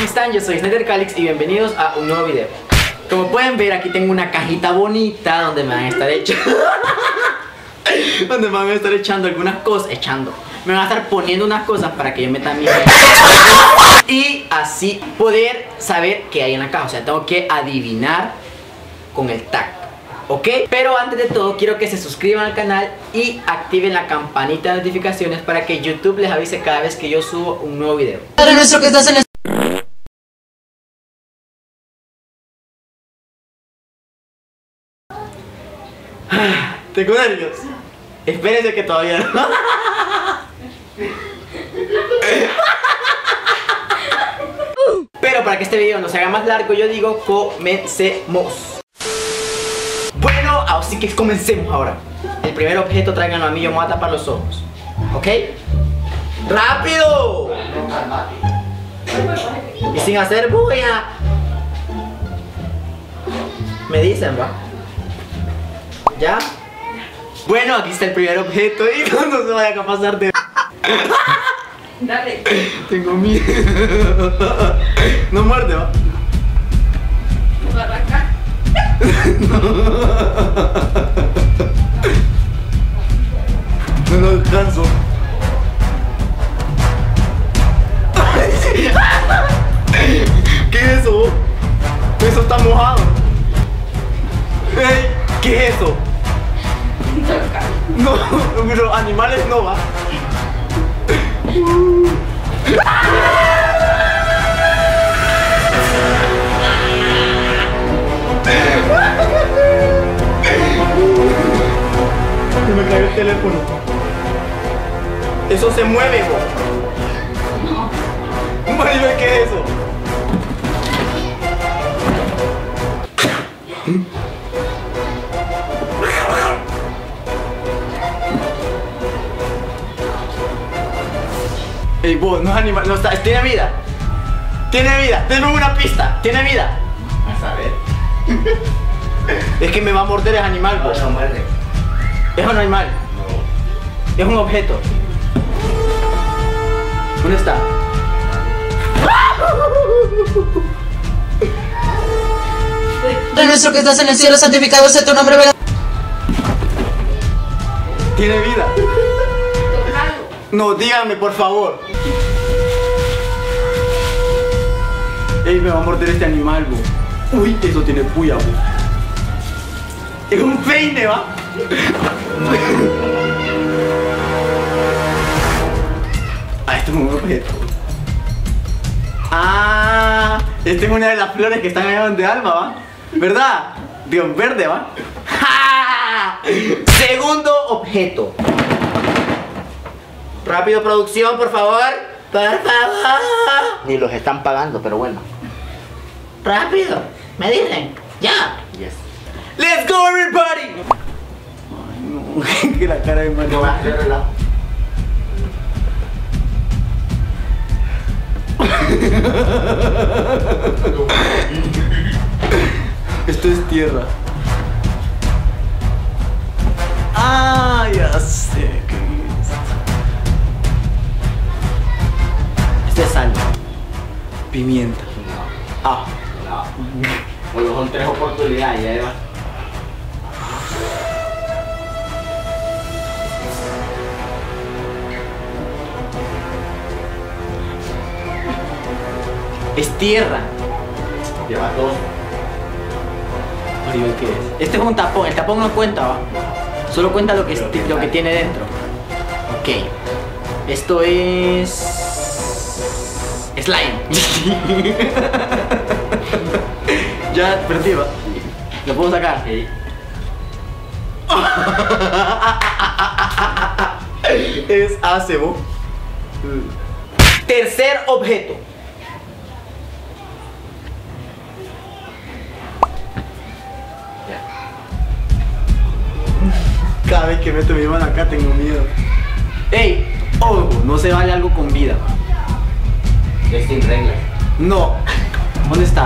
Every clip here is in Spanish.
¿cómo están? Yo soy Snyder Calix y bienvenidos a un nuevo video. Como pueden ver, aquí tengo una cajita bonita donde me van a estar echando algunas cosas, me van a estar poniendo unas cosas para que yo meta mi y así poder saber qué hay en la caja. O sea, tengo que adivinar con el tacto, ¿ok? Pero antes de todo quiero que se suscriban al canal y activen la campanita de notificaciones para que YouTube les avise cada vez que yo subo un nuevo video. Tengo nervios. Espérense que todavía no. Pero para que este video no se haga más largo, yo digo comencemos. Bueno, así que comencemos ahora. El primer objeto tráiganlo a mí, yo me voy a tapar los ojos, ¿ok? ¡Rápido! Y sin hacer bulla. Me dicen, ¿va? ¿Ya? Bueno, aquí está el primer objeto y no se vaya a pasar de... Dale. Tengo miedo. No muerde, ¿va? ¿Va a arrancar? No lo alcanzo. ¿Qué es eso? Eso está mojado. Hey, ¿qué es eso? No, los animales no va. Se me cayó el teléfono. Eso se mueve, bo. No. Maribel, ¿qué es eso? Ey, vos, no es animal, no está, tiene vida. Tiene vida, denme una pista, tiene vida. A saber. Es que me va a morder, es animal, vos. No muerde. Es un animal. No. Es un objeto. ¿Dónde está? Padre nuestro que estás en el cielo, santificado sea tu nombre, venga. Tiene vida. Tócalo. No, díganme, por favor. Ey, me va a morder este animal, bo. Uy, eso tiene puya, bo. Es un peine, ¿va? Ah, esto es un objeto. Ah, esta es una de las flores que están allá donde Alma, ¿va? ¿Verdad? Dios verde, ¿va? ¡Ja! Segundo objeto. Rápido, producción, por favor. Por favor. Ni los están pagando, pero bueno. Rápido. Me dicen. Ya. Yes. Let's go, everybody. Ay, no. Que la cara de Mario. No va a hacer relajo. Esto es tierra. Ah, ya sé qué es esto. Esto es sal. Pimienta. Ah. No. Bueno, son 3 oportunidades, ya va. Es tierra. Lleva 2. Maribel, ¿qué es? Este es un tapón. El tapón no cuenta, ¿va? Solo cuenta lo que tiene dentro. Ok. Esto es... slime. Ya perdí, ¿va? ¿Lo puedo sacar? Sí. Es acebo. Tercer objeto. Ya. Cada vez que meto mi mano acá tengo miedo. ¡Ey! Ojo, no se vale algo con vida. Es sin reglas. No. ¿Dónde está?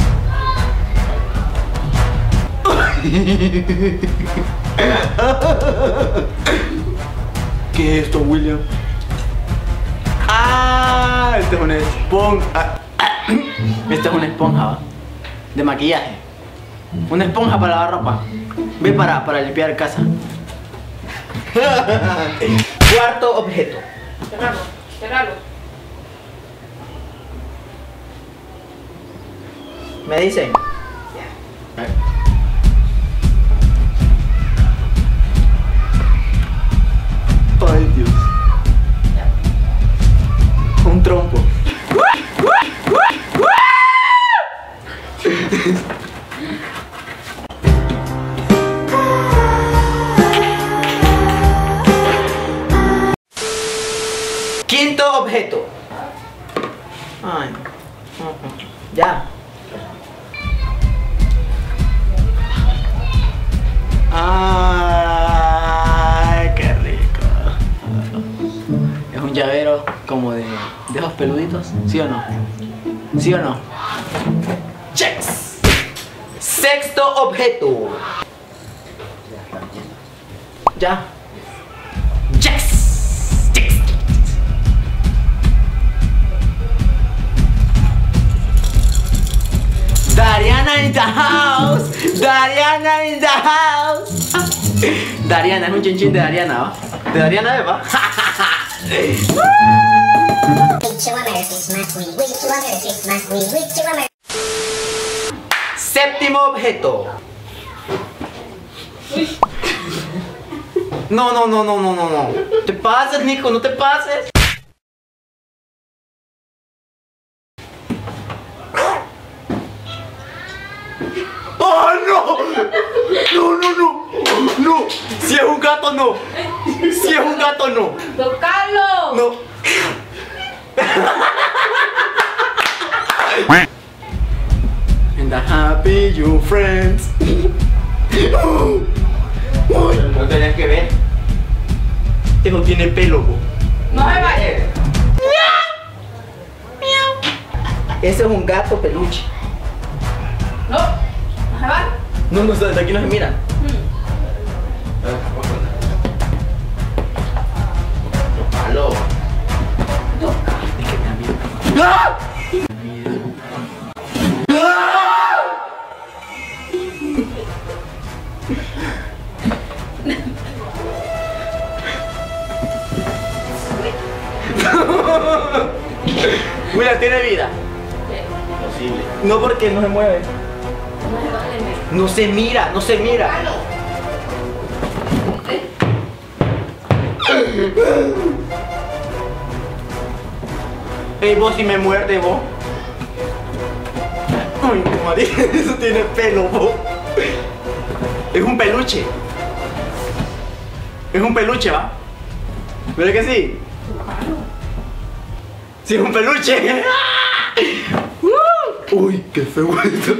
¿Qué es esto, William? Ah, este es una esponja. Esta es una esponja, ¿va? De maquillaje. Una esponja para lavar ropa. Ve para limpiar casa. Cuarto objeto. Cerralo, cerralo. Me dicen. Ay, Dios. Un trompo. Quinto objeto. Ay. Ya. Ay, qué rico. Es un llavero como de ojos peluditos, ¿sí o no? ¿Sí o no? Checks. Sexto objeto. Ya. Yes. Yes. Dariana in the house. Dariana in the house. Dariana, es un chinchín de Dariana, ¿va? De Dariana, ¿va? Séptimo objeto. No, no, no, no, no, no, no. Te pases, Nico, no te pases. ¡Oh, no! No, no, no. No. Si es un gato, no. Si es un gato, no. ¡Don Carlos! No. And the happy you friends. No tenés que ver. Eso tiene pelo, po. No se vaya. Ese es un gato peluche. No, no se va. No, no, desde aquí no se mira. Aló. Es que me da miedo. ¡Ah! Mira, tiene vida. Posible. No, porque no se mueve. No se va. No se mira, no se mira. Carlos. Ey, vos si me muerde, vos. Ay, no, María, eso tiene pelo, vos. Es un peluche. Es un peluche, ¿va? ¿Verdad que sí? Sí, es un peluche. Uy, qué feo esto.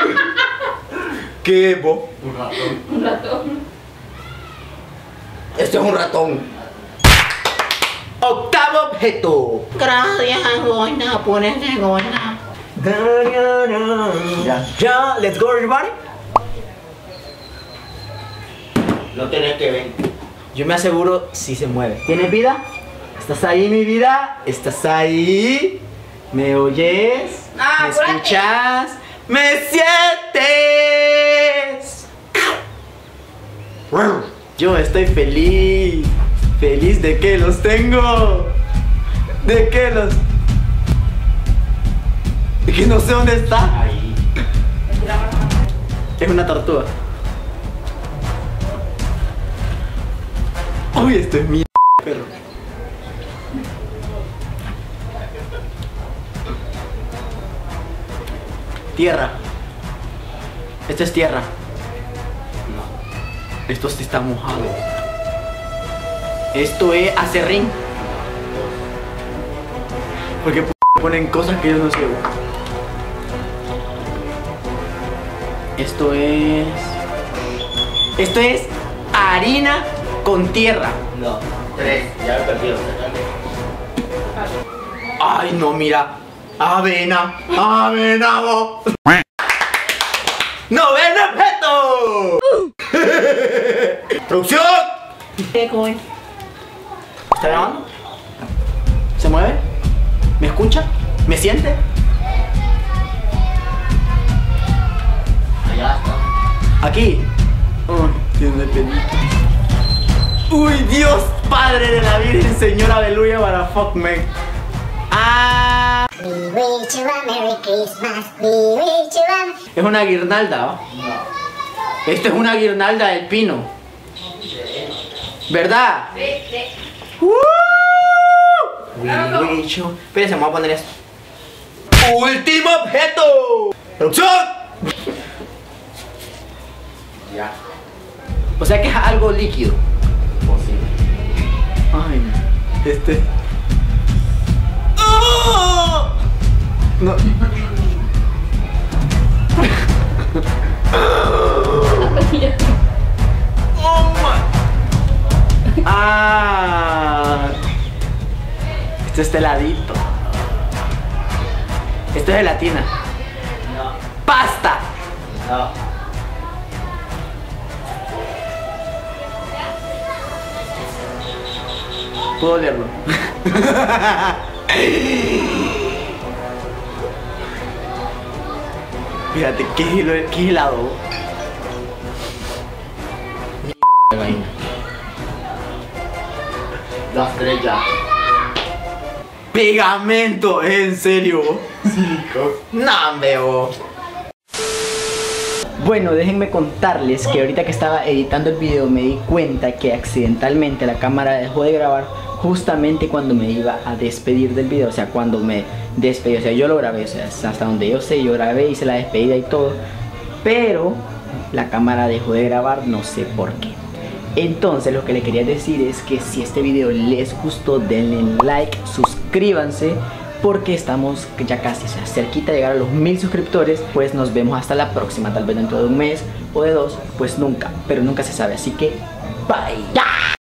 ¿Qué es, vos? Un ratón. Un ratón. Esto es un ratón. Octavo objeto. Gracias, goina, ponete goina. Ya. Ya, let's go everybody. No tenés que ver. Yo me aseguro si se mueve. ¿Tienes vida? ¿Estás ahí, mi vida? ¿Estás ahí? ¿Me oyes? Ah, ¿Me apúrate. escuchas? ¡Me sientes! Yo estoy feliz. Feliz de que los tengo. De que los... De que no sé dónde está. Ahí. Es una tortuga. Uy, esto es mi perro. Tierra. Esto es tierra. Esto sí está mojado. Esto es acerrín. Porque ponen cosas que yo no sé. Esto es harina con tierra. No. 3. Ya lo perdí. Ay, no, mira. Avena. Avena, vos. ¡Noveno objeto! ¡Producción! ¿Está grabando? ¿Se mueve? ¿Me escucha? ¿Me siente? Aquí. Oh, tiene pelito. Uy, Dios, Padre de la Virgen, Señor, aleluya, para fuck man. Ah. We wish you a Merry Christmas. We wish you a... Es una guirnalda, ¿va? No. Esto es una guirnalda del pino. ¿Verdad? Sí, sí. We wish you... Espérense, vamos a poner esto. ¡Último objeto! ¡Producción! Ya. O sea que es algo líquido. Posible. Ay, este. ¡Oh! No. Oh my. Ah. Esto es heladito. Esto es gelatina. No. Pasta. No. Puedo leerlo. Fíjate, qué helado. Mierda de vaina. Las tres ya. Pegamento, ¿en serio? No, veo. Bueno, déjenme contarles que ahorita que estaba editando el video me di cuenta que accidentalmente la cámara dejó de grabar justamente cuando me iba a despedir del video. O sea, cuando me despedí, o sea, yo lo grabé, o sea, hasta donde yo sé, yo grabé, hice la despedida y todo. Pero la cámara dejó de grabar, no sé por qué. Entonces lo que le quería decir es que si este video les gustó, denle like, suscríbanse, porque estamos ya casi, o sea, cerquita de llegar a los 1000 suscriptores. Pues nos vemos hasta la próxima, tal vez dentro de un mes o de dos, pues nunca, pero nunca se sabe, así que bye.